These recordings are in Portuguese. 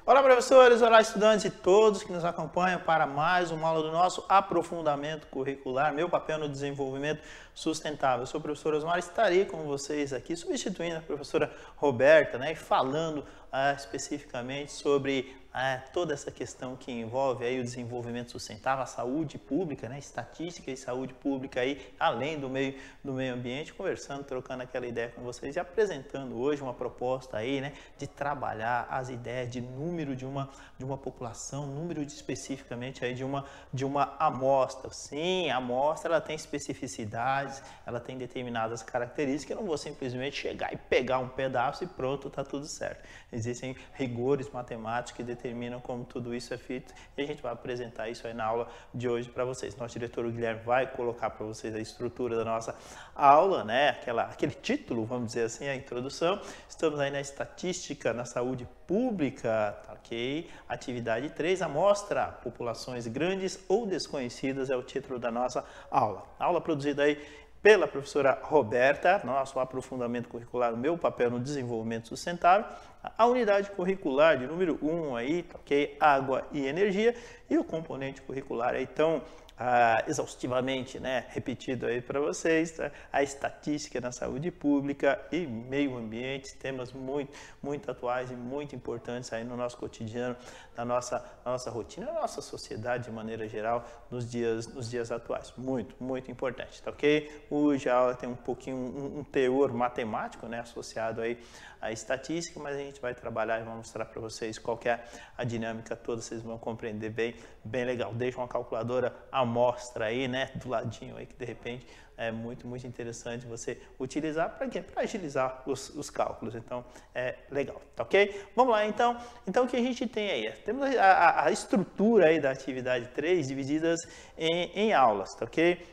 Olá, professores, olá, estudantes e todos que nos acompanham para mais uma aula do nosso aprofundamento curricular, meu papel no desenvolvimento sustentável. Eu sou o professor Osmar, estarei com vocês aqui, substituindo a professora Roberta, né, e falando especificamente sobre toda essa questão que envolve aí o desenvolvimento sustentável, a saúde pública, né, estatística e saúde pública aí, além do meio ambiente, conversando, trocando aquela ideia com vocês e apresentando hoje uma proposta aí, né, de trabalhar as ideias de número de uma população, número especificamente aí de uma amostra. Sim, a amostra ela tem especificidades, ela tem determinadas características, eu não vou simplesmente chegar e pegar um pedaço e pronto, tá tudo certo. Existem rigores matemáticos que determinam como tudo isso é feito e a gente vai apresentar isso aí na aula de hoje para vocês. Nosso diretor o Guilherme vai colocar para vocês a estrutura da nossa aula, né? Aquele título, vamos dizer assim, a introdução. Estamos aí na estatística, na saúde pública, tá, ok? Atividade 3, amostra populações grandes ou desconhecidas é o título da nossa aula. A aula produzida aí pela professora Roberta, nosso aprofundamento curricular, o meu papel no desenvolvimento sustentável, a unidade curricular de número 1 aí, ok? Água e energia, e o componente curricular aí tão exaustivamente, né, repetido aí para vocês, tá? A estatística na saúde pública e meio ambiente, temas muito atuais e muito importantes aí no nosso cotidiano, na nossa rotina, na nossa sociedade de maneira geral, nos dias atuais. Muito importante, tá ok? Hoje a aula tem um pouquinho, um teor matemático, né, associado aí à estatística, mas a gente vai trabalhar e vai mostrar para vocês qual que é a dinâmica toda, vocês vão compreender bem legal. Deixa uma calculadora amostra aí, né, do ladinho aí, que de repente é muito interessante você utilizar para quê? Para agilizar os cálculos. Então, é legal, tá ok? Vamos lá, então. Então, o que a gente tem aí? Temos a estrutura aí da atividade 3 divididas em aulas, tá ok?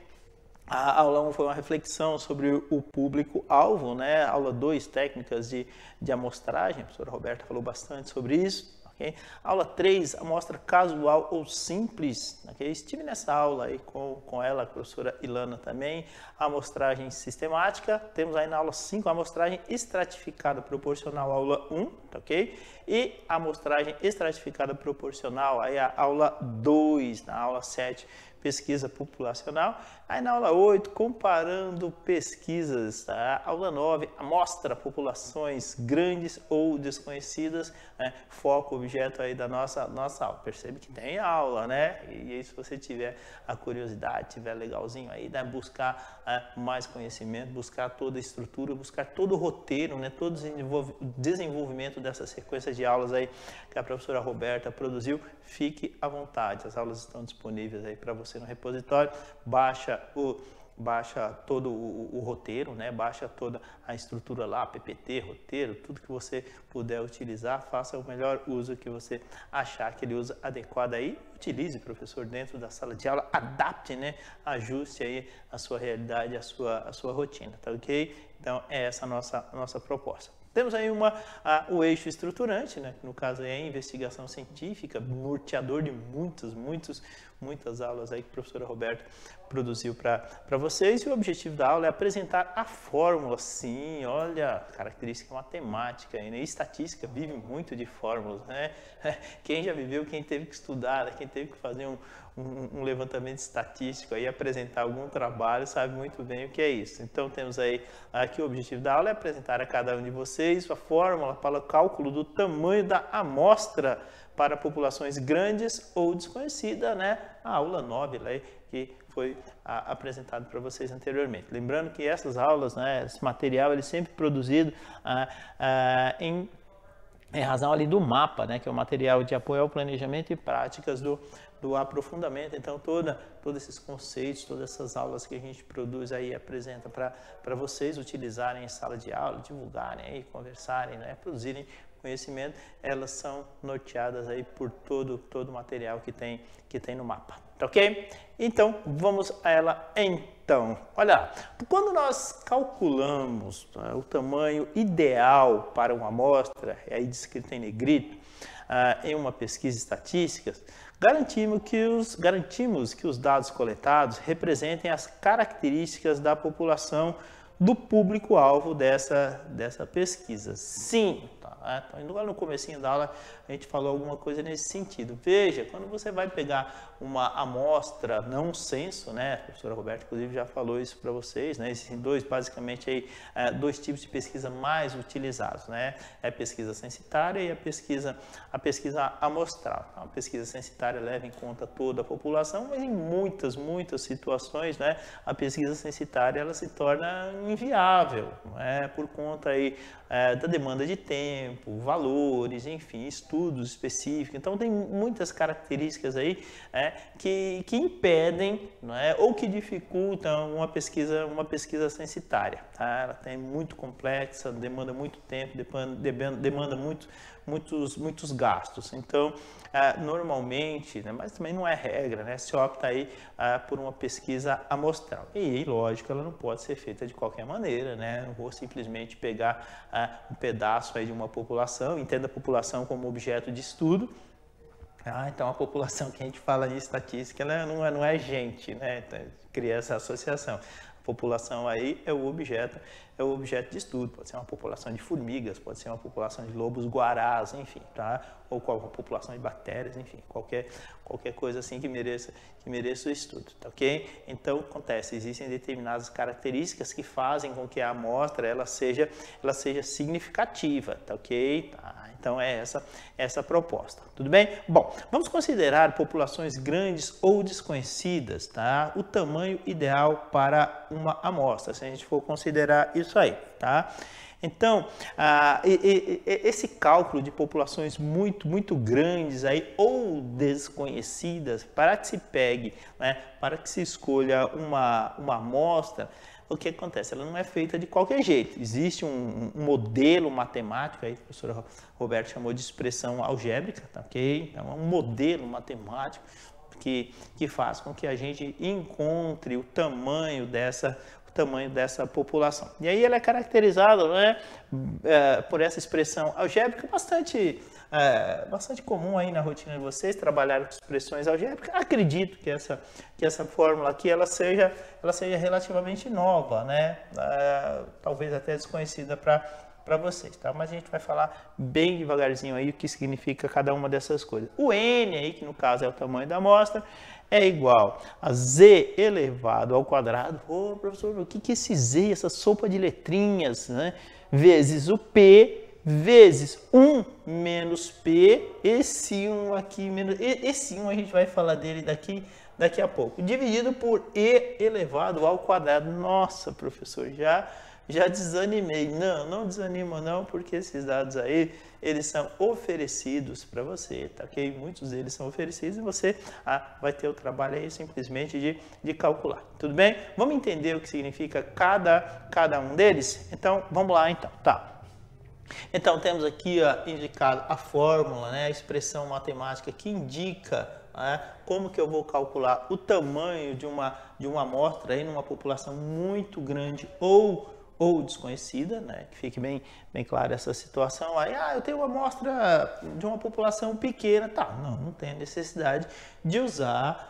A aula 1 foi uma reflexão sobre o público-alvo, né? Aula 2, técnicas de amostragem, a professora Roberta falou bastante sobre isso. Okay? Aula 3, amostra casual ou simples. Okay? Estive nessa aula aí com ela, a professora Ilana também. A amostragem sistemática. Temos aí na aula 5 a amostragem estratificada proporcional, aula 1. Okay? E a amostragem estratificada proporcional, aí a aula 2, na aula 7. Pesquisa populacional. Aí na aula 8, comparando pesquisas, tá? Aula 9, amostra populações grandes ou desconhecidas, né? Foco, objeto aí da nossa aula. Percebe que tem aula, né? E aí, se você tiver a curiosidade, tiver legalzinho aí, né? Buscar mais conhecimento, buscar toda a estrutura, buscar todo o roteiro, né? Todo o desenvolvimento dessa sequência de aulas aí que a professora Roberta produziu, fique à vontade. As aulas estão disponíveis aí para você no repositório, baixa todo o roteiro, né? Baixa toda a estrutura lá, PPT, roteiro, tudo que você puder utilizar, faça o melhor uso que você achar aquele uso adequado aí, utilize, professor, dentro da sala de aula, adapte, né? Ajuste aí a sua realidade, a sua rotina, tá ok? Então, é essa a nossa proposta. Temos aí o eixo estruturante, né? No caso é a investigação científica, norteador de muitas aulas aí que a professora Roberta produziu para vocês. E o objetivo da aula é apresentar a fórmula. Sim, olha, característica matemática aí, né? Estatística vive muito de fórmulas, né? Quem já viveu, quem teve que estudar, quem teve que fazer um levantamento estatístico aí, apresentar algum trabalho, sabe muito bem o que é isso. Então, temos aí, aqui o objetivo da aula é apresentar a cada um de vocês a fórmula para o cálculo do tamanho da amostra para populações grandes ou desconhecidas, né? A aula 9, lá, que foi apresentado para vocês anteriormente. Lembrando que essas aulas, né, esse material, ele é sempre produzido em razão ali do mapa, né, que é o material de apoio ao planejamento e práticas do aprofundamento. Então, todos esses conceitos, todas essas aulas que a gente produz aí, apresenta para vocês utilizarem em sala de aula, divulgarem aí, conversarem, né, produzirem conhecimento, elas são norteadas aí por todo o material que tem no mapa, tá ok? Então, vamos a ela então. Olha, quando nós calculamos o tamanho ideal para uma amostra, aí descrito em negrito, em uma pesquisa estatística, garantimos que os dados coletados representem as características da população do público-alvo dessa pesquisa. Sim, tá? Então, lá no comecinho da aula a gente falou alguma coisa nesse sentido. Veja, quando você vai pegar uma amostra, não um censo, né? A professora Roberta, inclusive, já falou isso para vocês, né? Existem basicamente aí, dois tipos de pesquisa mais utilizados, né? É a pesquisa censitária e a pesquisa amostral. A pesquisa censitária leva em conta toda a população, mas em muitas situações, né? A pesquisa censitária ela se torna inviável, né? Por conta aí da demanda de tempo, valores, enfim, estudos específicos. Então tem muitas características aí que impedem, né, ou que dificultam uma pesquisa censitária. Tá? Ela é muito complexa, demanda muito tempo, demanda muitos gastos. Então, normalmente, né, mas também não é regra, né, se opta aí por uma pesquisa amostral. E, lógico, ela não pode ser feita de qualquer maneira, né? Não vou simplesmente pegar um pedaço aí de uma população, entenda a população como objeto de estudo. Então a população que a gente fala em estatística, ela não é gente, né? Então, cria essa associação. A população aí é o objeto de estudo. Pode ser uma população de formigas, pode ser uma população de lobos-guarás, enfim, tá? Ou uma população de bactérias, enfim, qualquer coisa assim que mereça o estudo, tá ok? Então, acontece, existem determinadas características que fazem com que a amostra ela seja significativa, tá ok? Então, é essa a proposta, tudo bem? Bom, vamos considerar populações grandes ou desconhecidas, tá? O tamanho ideal para uma amostra, se a gente for considerar isso aí, tá? Então, esse cálculo de populações muito grandes aí, ou desconhecidas, para que se pegue, né, para que se escolha uma amostra, o que acontece? Ela não é feita de qualquer jeito. Existe um modelo matemático, aí a professora Roberta chamou de expressão algébrica, tá ok? Então, é um modelo matemático que faz com que a gente encontre o tamanho dessa população. E aí ela é caracterizada, né, por essa expressão algébrica bastante comum aí na rotina de vocês, trabalhar com expressões algébricas. Acredito que essa fórmula aqui ela seja relativamente nova, né? Talvez até desconhecida para vocês, tá? Mas a gente vai falar bem devagarzinho aí o que significa cada uma dessas coisas. O N aí, que no caso é o tamanho da amostra, é igual a Z elevado ao quadrado. Ô, professor, o que é esse Z, essa sopa de letrinhas, né? Vezes o P, vezes 1 menos P, esse 1 aqui, esse 1 a gente vai falar dele daqui a pouco, dividido por E elevado ao quadrado. Nossa, professor, já desanimei. Não desanima não, porque esses dados aí, eles são oferecidos para você, tá ok? Muitos deles são oferecidos e você vai ter o trabalho aí simplesmente de calcular, tudo bem? Vamos entender o que significa cada um deles? Então, vamos lá então, tá? Então, temos aqui indicado a fórmula, né, a expressão matemática que indica como que eu vou calcular o tamanho de uma amostra aí numa população muito grande ou desconhecida, né? Que fique bem clara essa situação. Aí, eu tenho uma amostra de uma população pequena, tá? Não tem necessidade de usar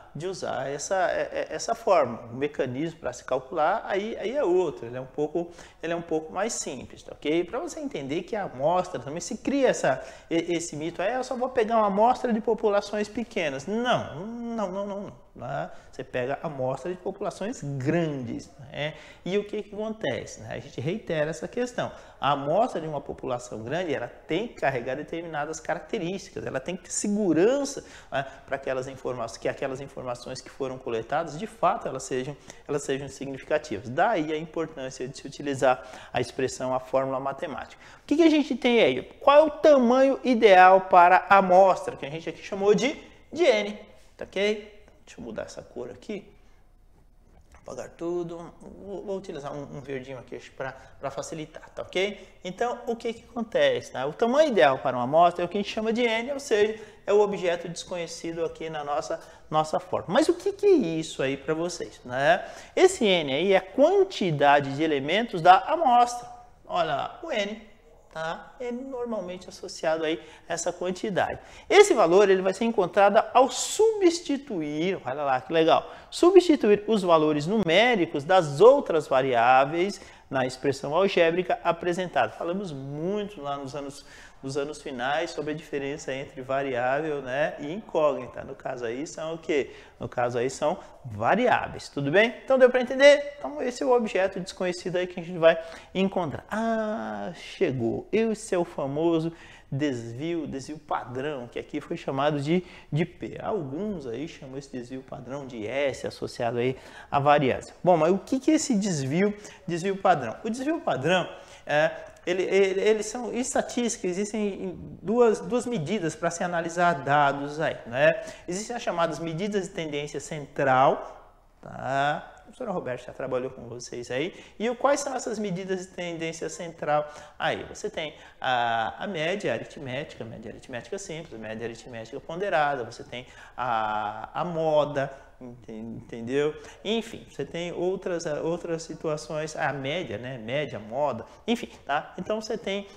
essa forma. O mecanismo para se calcular aí é outro. Ele é um pouco mais simples, tá, ok? Para você entender que a amostra também se cria esse mito. Eu só vou pegar uma amostra de populações pequenas. Não. Você pega a amostra de populações grandes, né? E o que acontece, né? A gente reitera essa questão. A amostra de uma população grande, ela tem que carregar determinadas características, ela tem que ter segurança, né, para que aquelas informações que foram coletadas, de fato, elas sejam significativas. Daí a importância de se utilizar a expressão, a fórmula matemática. O que a gente tem aí? Qual é o tamanho ideal para a amostra, que a gente aqui chamou de N, tá ok? Deixa eu mudar essa cor aqui, apagar tudo, vou utilizar um verdinho aqui para facilitar, tá ok? Então, o que acontece? Tá? O tamanho ideal para uma amostra é o que a gente chama de N, ou seja, é o objeto desconhecido aqui na nossa forma. Mas o que é isso aí para vocês, né? Esse N aí é a quantidade de elementos da amostra. Olha lá, o N, tá? É normalmente associado aí a essa quantidade. Esse valor ele vai ser encontrado ao substituir, olha lá que legal, substituir os valores numéricos das outras variáveis na expressão algébrica apresentada. Falamos muito lá nos anos finais sobre a diferença entre variável, né, e incógnita. No caso aí são o quê? No caso aí são variáveis, tudo bem? Então deu para entender? Então esse é o objeto desconhecido aí que a gente vai encontrar. Ah, chegou! Esse é o famoso desvio padrão, que aqui foi chamado de P. Alguns aí chamam esse desvio padrão de S, associado aí à variância. Bom, mas o que é esse desvio padrão? O desvio padrão eles são estatísticas, existem duas medidas para se analisar dados aí, né? Existem as chamadas medidas de tendência central, tá? A professora Roberta já trabalhou com vocês aí. E quais são essas medidas de tendência central? Aí você tem a média aritmética simples, a média aritmética ponderada, você tem a moda, entendeu? Enfim, você tem outras situações, a média, né? Média, moda, enfim, tá? Então você tem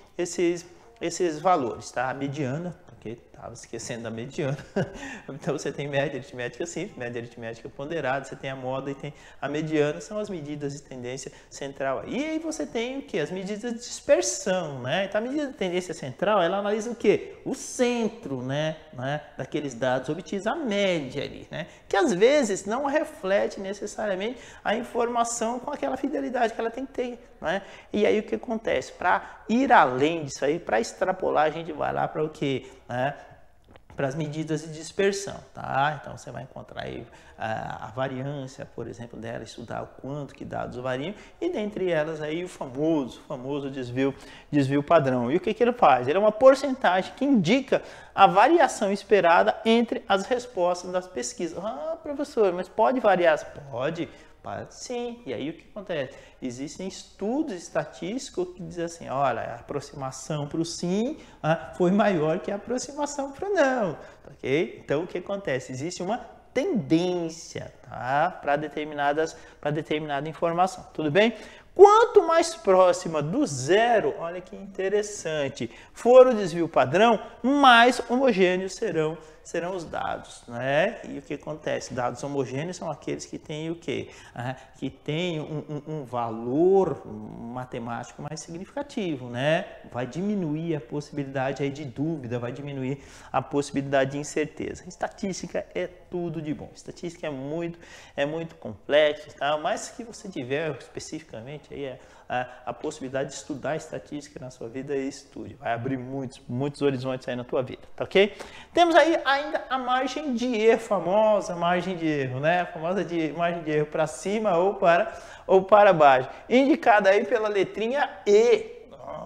esses valores, tá? A mediana, ok? Estava esquecendo da mediana. Então você tem média aritmética simples, média aritmética ponderada, você tem a moda e tem a mediana, são as medidas de tendência central. E aí você tem o que? As medidas de dispersão, né? Então a medida de tendência central, ela analisa o que? O centro, né? Daqueles dados obtidos, a média ali, né? Que às vezes não reflete necessariamente a informação com aquela fidelidade que ela tem que ter, né? E aí o que acontece? Para ir além disso aí, para extrapolar, a gente vai lá para o que? Né? Para as medidas de dispersão, tá? Então você vai encontrar aí a variância, por exemplo, dela, estudar o quanto que dados variam e dentre elas aí o famoso desvio padrão. E o que ele faz? Ele é uma porcentagem que indica a variação esperada entre as respostas das pesquisas. Ah, professor, mas pode variar? Pode. Sim, e aí o que acontece? Existem estudos estatísticos que dizem assim, olha, a aproximação para o sim foi maior que a aproximação para o não, ok? Então o que acontece? Existe uma tendência, tá? Para determinada informação, tudo bem? Quanto mais próxima do zero, olha que interessante, for o desvio padrão, mais homogêneos serão os dados, né? E o que acontece? Dados homogêneos são aqueles que têm o quê? Que têm um valor matemático mais significativo, né? Vai diminuir a possibilidade aí de dúvida, vai diminuir a possibilidade de incerteza. Estatística é tudo de bom. Estatística é muito complexo, tá? Mas que você tiver especificamente aí a possibilidade de estudar estatística na sua vida, estude. Vai abrir muitos horizontes aí na tua vida, tá ok? Temos aí ainda a margem de erro, famosa margem de erro, né? A famosa margem de erro para cima ou para baixo. Indicada aí pela letrinha E.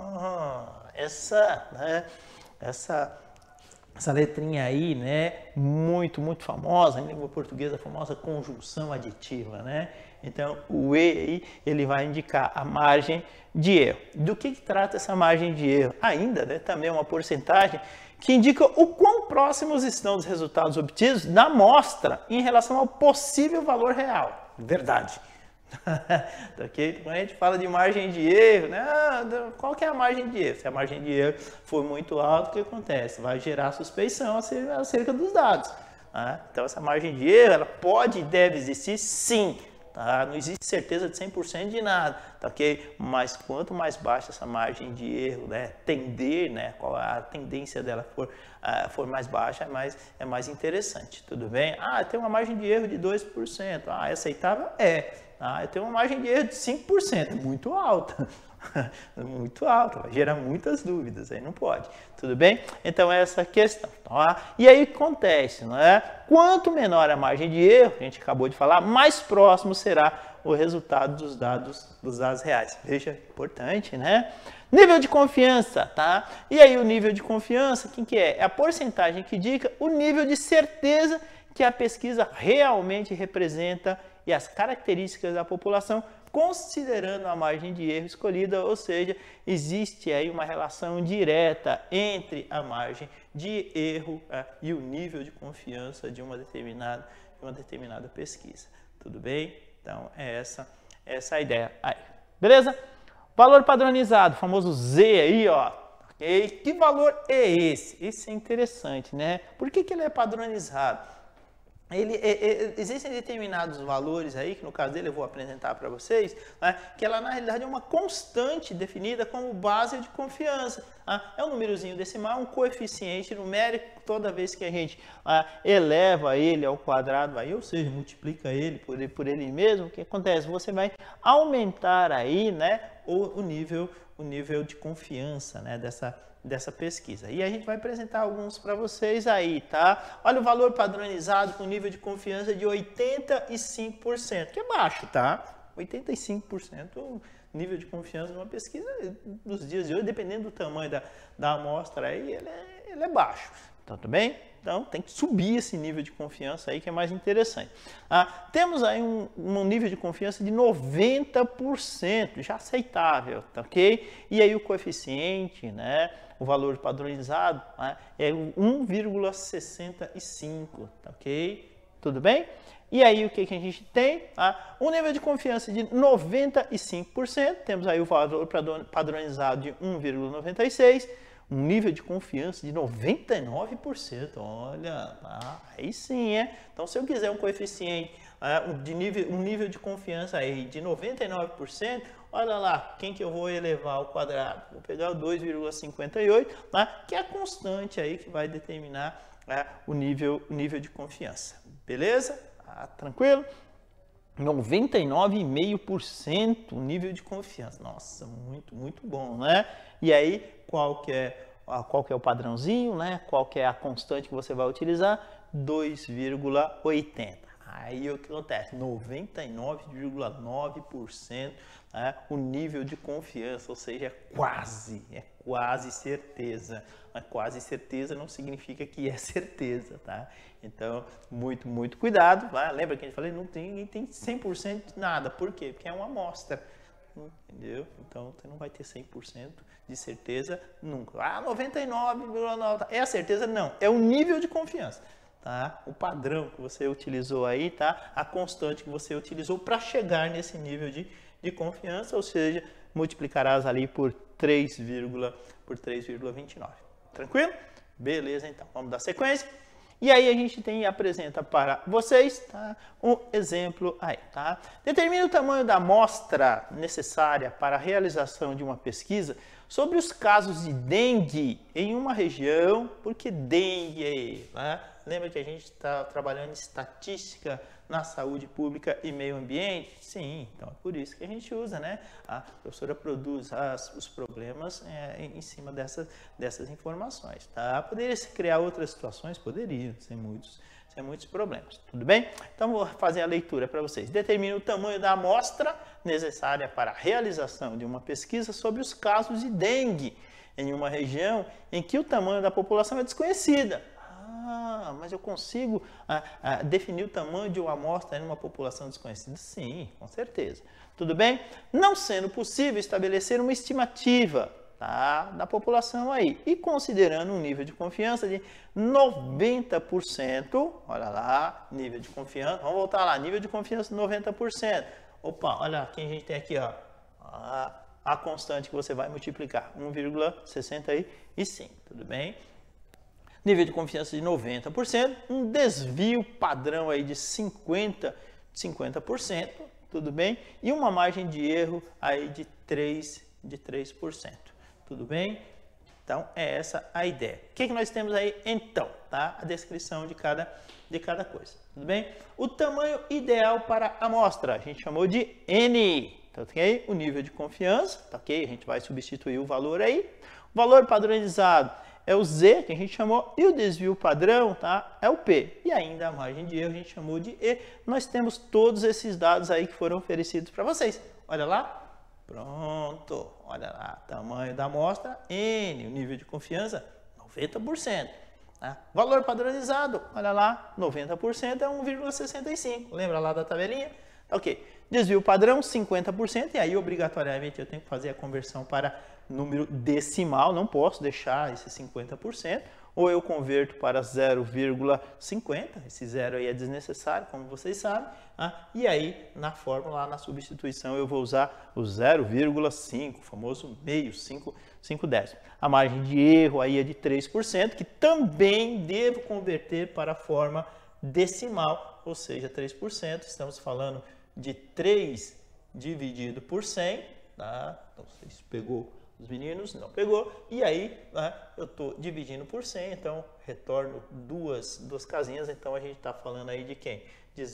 Essa letrinha aí, né? Muito famosa, em língua portuguesa, a famosa conjunção aditiva, né? Então, o E aí, ele vai indicar a margem de erro. Do que trata essa margem de erro? Ainda, né, também é uma porcentagem que indica o quão próximos estão os resultados obtidos da amostra em relação ao possível valor real. Verdade. Okay? Quando a gente fala de margem de erro, né? Qual que é a margem de erro? Se a margem de erro for muito alta, o que acontece? Vai gerar suspeição acerca dos dados. Né? Então, essa margem de erro, ela pode e deve existir, sim. Tá? Não existe certeza de 100% de nada, tá ok? Mas quanto mais baixa essa margem de erro, né, tender, né, qual a tendência dela for mais baixa, é mais interessante, tudo bem? Tem uma margem de erro de 2%, é aceitável? É. Eu tenho uma margem de erro de 5%, é muito alta. Muito alto, vai gerar muitas dúvidas, aí não pode, tudo bem? Então é essa questão, tá? E aí o que acontece, não é? Quanto menor a margem de erro, a gente acabou de falar, mais próximo será o resultado dos dados reais. Veja, importante, né? Nível de confiança, tá? E aí o nível de confiança, quem que é? É a porcentagem que indica o nível de certeza que a pesquisa realmente representa e as características da população, considerando a margem de erro escolhida, ou seja, existe aí uma relação direta entre a margem de erro e o nível de confiança de uma determinada pesquisa. Tudo bem? Então, é essa a ideia aí. Beleza? Valor padronizado, famoso Z aí, ó. Ok? Que valor é esse? Esse é interessante, né? Por que ele é padronizado? Existem determinados valores aí, que no caso dele eu vou apresentar para vocês, né, que ela na realidade é uma constante definida como base de confiança. É um númerozinho decimal, um coeficiente numérico, toda vez que a gente eleva ele ao quadrado, aí, ou seja, multiplica ele por ele mesmo, o que acontece? Você vai aumentar aí, né, o nível de confiança, né, dessa pesquisa. E a gente vai apresentar alguns para vocês aí, tá? Olha o valor padronizado com nível de confiança de 85%, que é baixo, tá? 85% nível de confiança numa pesquisa dos dias de hoje, dependendo do tamanho da amostra aí, ele é baixo. Então, tudo bem? Então, tem que subir esse nível de confiança aí, que é mais interessante. Temos aí um nível de confiança de 90%, já aceitável, tá ok? E aí o coeficiente, né, o valor padronizado, né, é 1,65, tá ok? Tudo bem? E aí o que a gente tem? Um nível de confiança de 95%, temos aí o valor padronizado de 1,96%, um nível de confiança de 99%, olha, aí sim, Então, se eu quiser um coeficiente, um nível de confiança aí de 99%, olha lá, quem que eu vou elevar ao quadrado? Vou pegar o 2,58, que é a constante aí que vai determinar o nível de confiança, beleza? Tranquilo? 99,5% o nível de confiança. Nossa, muito, muito bom, né? E aí, qual que é o padrãozinho, né? Qual que é a constante que você vai utilizar? 2,80. Aí o que acontece? 99,9%, né? O nível de confiança, ou seja, é quase certeza. Mas quase certeza não significa que é certeza, tá? Então, muito, muito cuidado. Lembra que a gente falou, ninguém tem 100% de nada. Por quê? Porque é uma amostra. Entendeu? Então, você não vai ter 100% de certeza nunca. 99,9%. É a certeza? Não. É o nível de confiança. Tá? O padrão que você utilizou aí, tá? A constante que você utilizou para chegar nesse nível de confiança, ou seja, multiplicarás ali por 3,29. Tranquilo? Beleza, então. Vamos dar sequência. E aí a gente apresenta para vocês, tá, um exemplo aí, tá? Determine o tamanho da amostra necessária para a realização de uma pesquisa sobre os casos de dengue em uma região, porque dengue aí, né? Lembra que a gente está trabalhando em estatística na saúde pública e meio ambiente? Sim, então é por isso que a gente usa, né? A professora produz os problemas em cima dessas informações, tá? Poderia se criar outras situações? Poderia, sem muitos problemas, tudo bem? Então, vou fazer a leitura para vocês. Determine o tamanho da amostra necessária para a realização de uma pesquisa sobre os casos de dengue em uma região em que o tamanho da população é desconhecida. Mas eu consigo definir o tamanho de uma amostra em uma população desconhecida? Sim, com certeza. Tudo bem? Não sendo possível estabelecer uma estimativa, tá, da população aí, e considerando um nível de confiança de 90%, olha lá, nível de confiança, vamos voltar lá, nível de confiança de 90%. Opa, olha quem a gente tem aqui, ó, a constante que você vai multiplicar, 1,65, tudo bem? Nível de confiança de 90%, um desvio padrão aí de 50%, tudo bem? E uma margem de erro aí de 3%, tudo bem? Então, é essa a ideia. O que nós temos aí, então, tá? A descrição de cada coisa, tudo bem? O tamanho ideal para a amostra, a gente chamou de N, tá ok? O nível de confiança, tá ok? A gente vai substituir o valor aí. O valor padronizado é o Z, que a gente chamou, e o desvio padrão, tá, é o P. E ainda a margem de erro a gente chamou de E. Nós temos todos esses dados aí que foram oferecidos para vocês. Olha lá. Pronto. Olha lá. Tamanho da amostra, N. O nível de confiança, 90%. Tá? Valor padronizado, olha lá, 90% é 1,65. Lembra lá da tabelinha? Ok. Desvio padrão, 50%. E aí, obrigatoriamente, eu tenho que fazer a conversão para número decimal, não posso deixar esse 50%, ou eu converto para 0,50, esse zero aí é desnecessário, como vocês sabem, e aí na fórmula, na substituição, eu vou usar o 0,5, o famoso meio, 5 décimos. A margem de erro aí é de 3%, que também devo converter para a forma decimal, ou seja, 3%, estamos falando de 3 dividido por 100, tá? Então, se pegou os meninos, não pegou, e aí eu estou dividindo por 100, então retorno duas casinhas, então a gente está falando aí de quem? De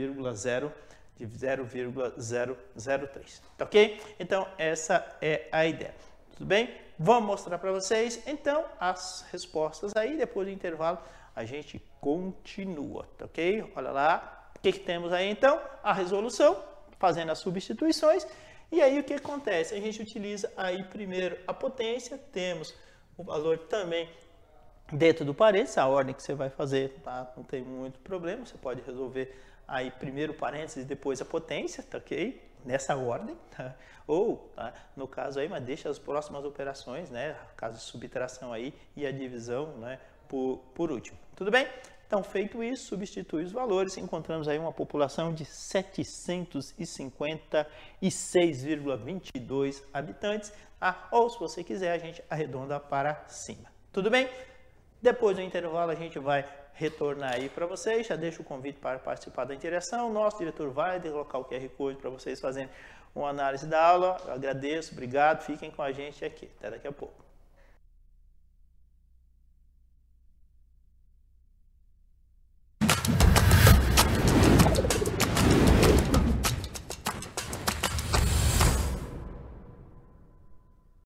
0,003, tá ok? Então essa é a ideia, tudo bem? Vamos mostrar para vocês, então, as respostas aí, depois do intervalo a gente continua, tá ok? Olha lá, o que temos aí então? A resolução, fazendo as substituições. E aí o que acontece? A gente utiliza aí primeiro a potência, temos o valor também dentro do parênteses, a ordem que você vai fazer, tá? Não tem muito problema, você pode resolver aí primeiro o parênteses e depois a potência, tá ok? Nessa ordem, tá? Ou, tá? No caso aí, mas deixa as próximas operações, né? Caso de subtração aí e a divisão, né? Por último, tudo bem? Então, feito isso, substitui os valores, encontramos aí uma população de 756,22 habitantes, ou se você quiser, a gente arredonda para cima. Tudo bem? Depois do intervalo, a gente vai retornar aí para vocês, já deixo o convite para participar da interação, nosso diretor vai colocar o QR Code para vocês fazerem uma análise da aula, eu agradeço, obrigado, fiquem com a gente aqui, até daqui a pouco.